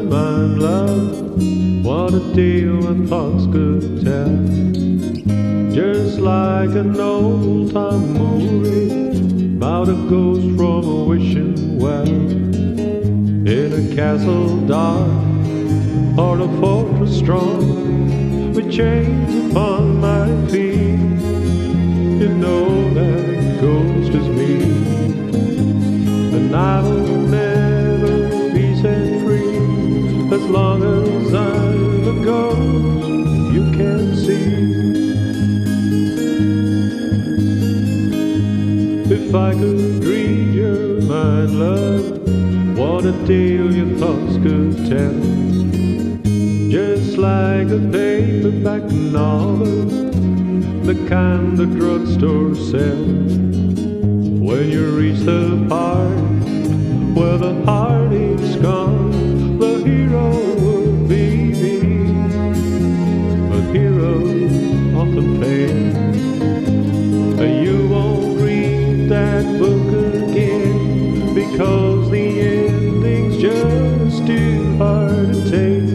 mind, love, what a deal my thoughts could tell. Just like an old-time movie about a ghost from a wishing well, in a castle dark or a fortress strong, with chains upon my feet. You know that ghost is me, and I will never be set free as long as I'm a ghost you can't see. If I could read your mind, love, what a tale your thoughts could tell. Just like a paperback novel, the kind the drugstore sells. When you reach the part where the heartache's gone, the hero will be me. But heroes often fail, and you won't read that book again, because the ending's just too hard to take.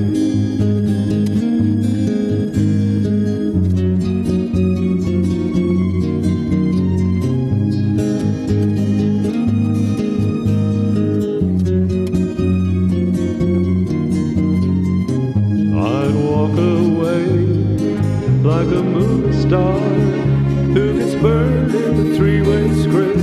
Like a movie star who gets burned in the three-way script.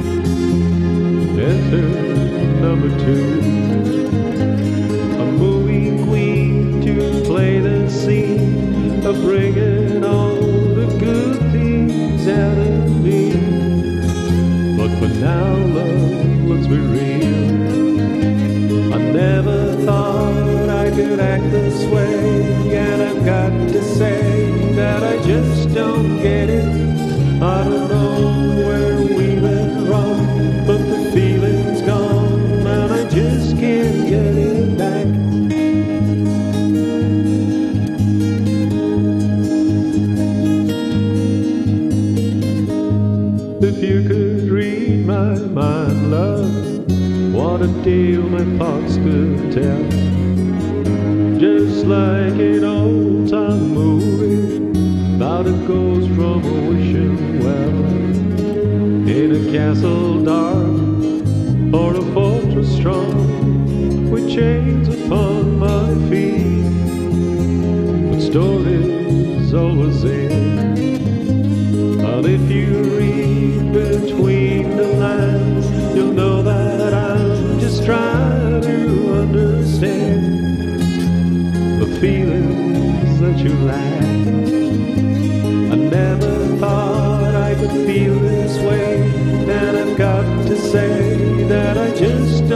Enter number 2, a movie queen to play the scene of bringing all the good things out of me. But for now, love, let's be real, I never thought I could act this way, and I've got to say that I just don't get it. I don't know where we went wrong, but the feeling's gone and I just can't get it back. If you could read my mind, love, what a deal my thoughts could tell. Just like an old-time movie about a ghost from a wishing well, in a castle dark or a fortress strong, with chains upon my feet. But stories always end, and if you read between the lines, you'll know that I'm just trying to understand the feelings that you lack. I never thought I could feel this way, and I've got to say that I just